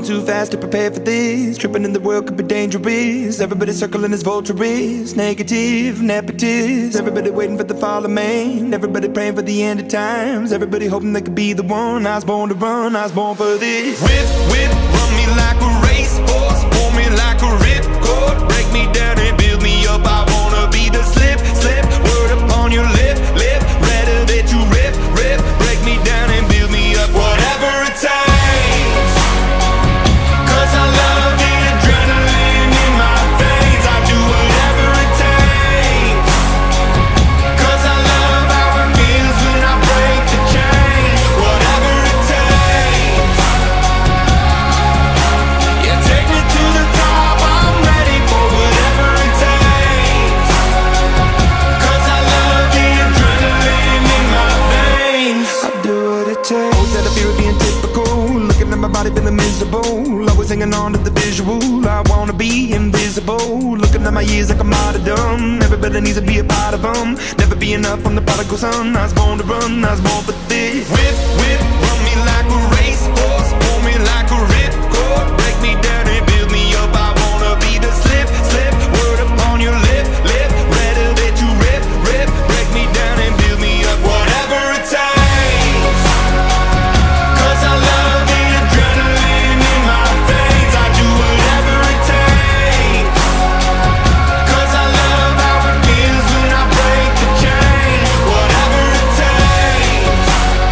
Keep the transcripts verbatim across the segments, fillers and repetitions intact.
too fast to prepare for this. Tripping in the world could be dangerous. Everybody circling as vultures. Negative, nepotist. Everybody waiting for the fall of man. Everybody praying for the end of times. Everybody hoping they could be the one. I was born to run, I was born for this. Whip, whip, run me like a racehorse. Pull me like a ripcord. Break me down and build me up. I wanna be the slip, slip. Word upon your lip, lip. Rather that you rip, rip. Break me down and build me up. Whatever it takes. Cause I love the adrenaline in my veins. I do whatever it takes. Cause I love how it feels when I break the chains. Whatever it takes. Yeah, take me to the top. I'm ready for whatever it takes. Cause I love the adrenaline in my veins. I do what it takes. Always had a fear of being typical. Looking at my body feeling miserable. Always hanging on to the visual. I wanna be invisible. Looking at my years like a martyrdom. Everybody needs to be a part of them. Never be enough from the prodigal son. I was born to run, I was born for this. Whip, whip, run me like a racehorse. Pull me like a ripcord. Break me down and build me up. I wanna be the slip, slip. Word upon your lip, lip. Rather that you rip, rip. Break me down and build me up. Whatever it takes. Cause I love the adrenaline in my veins. I do whatever it takes. Cause I love how it feels when I break the chain. Whatever it takes.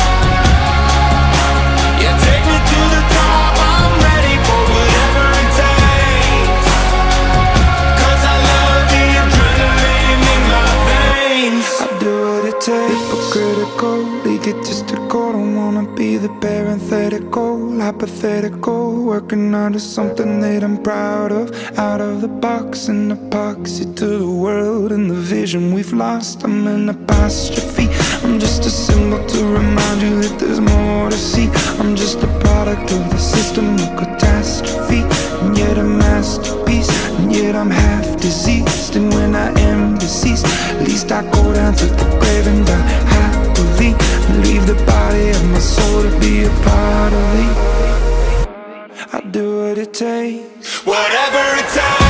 Yeah, take me to the top. I'm ready for whatever it takes. Cause I love the adrenaline in my veins. I do what it takes. Hypocritical, egotistical. Don't wanna be the parenthetical, hypothetical. Working out of something that I'm proud of. Out of the box, an epoxy to the world and the vision we've lost. I'm an apostrophe. I'm just a symbol to remind you that there's more to see. I'm just a product of the system of catastrophe, and yet a masterpiece. And yet I'm half diseased, and when I am deceased, at least I go down to the grave and die happily, and leave the body of my soul to be a part of me. I do what it takes. Whatever it takes.